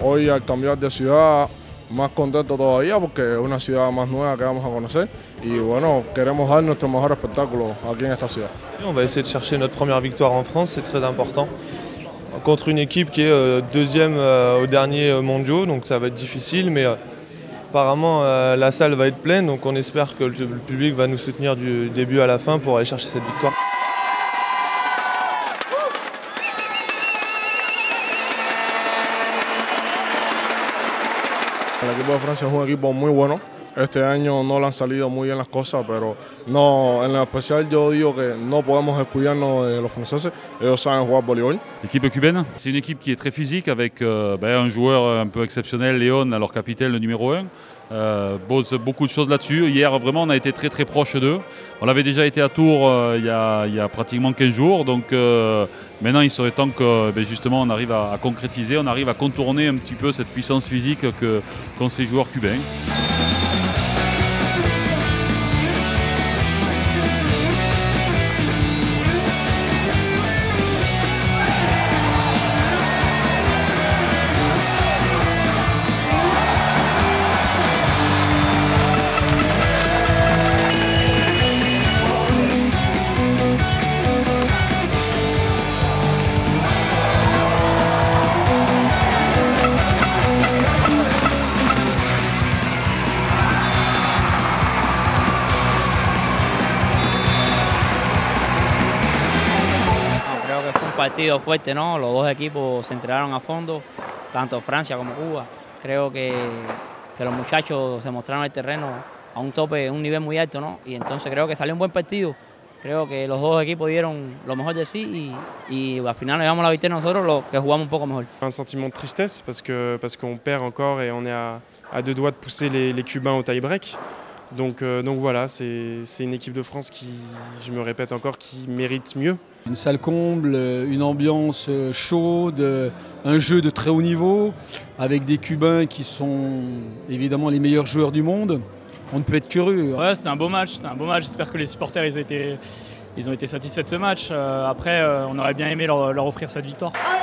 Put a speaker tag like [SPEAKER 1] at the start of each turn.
[SPEAKER 1] Hoy al cambiar de ciudad, más contento todavía porque es una ciudad más nueva que vamos a conocer y bueno, queremos dar nuestro mejor espectáculo aquí en esta ciudad.
[SPEAKER 2] On va essayer de chercher notre première victoire en France, c'est très important. Contre une équipe qui est deuxième au dernier mondiaux, donc ça va être difficile, mais apparemment la salle va être pleine, donc on espère que le public va nous soutenir du début à la fin pour aller chercher cette victoire.
[SPEAKER 1] El equipo de Francia es un equipo muy bueno. Este año no le han salido muy bien las cosas, pero no, en lo especial yo digo que no podemos descuidarnos de los franceses. Ellos saben jugar voleibol.
[SPEAKER 3] L'équipe cubaine, c'est une équipe qui est très physique avec un joueur un peu exceptionnel, Léon, leur capitaine, le numéro 1. Beaucoup de choses là-dessus. Hier, vraiment, on a été très très proche d'eux. On avait déjà été à Tours il y a pratiquement 15 jours. Donc maintenant, il serait temps que justement on arrive à concrétiser, on arrive à contourner un petit peu cette puissance physique qu'ont ces joueurs cubains.
[SPEAKER 4] Partido fuerte, ¿no? Los dos equipos se entregaron a fondo, tanto Francia como Cuba. Creo que los muchachos se mostraron el terreno a un tope, un nivel muy alto, ¿no? Y entonces creo que salió un buen partido. Creo que los dos equipos dieron lo mejor de sí y al final nos llevamos la victoria nosotros, los que jugamos un poco mejor.
[SPEAKER 5] Un sentiment de tristesse parce qu'on perd encore et on est à deux doigts de pousser les Cubains au tie-break. Donc voilà, c'est une équipe de France qui, je me répète encore, qui mérite mieux.
[SPEAKER 6] Une salle comble, une ambiance chaude, un jeu de très haut niveau, avec des Cubains qui sont évidemment les meilleurs joueurs du monde. On ne peut être qu'heureux.
[SPEAKER 7] Ouais, c'était un beau match, J'espère que les supporters ils ont été satisfaits de ce match. Après, on aurait bien aimé leur offrir cette victoire.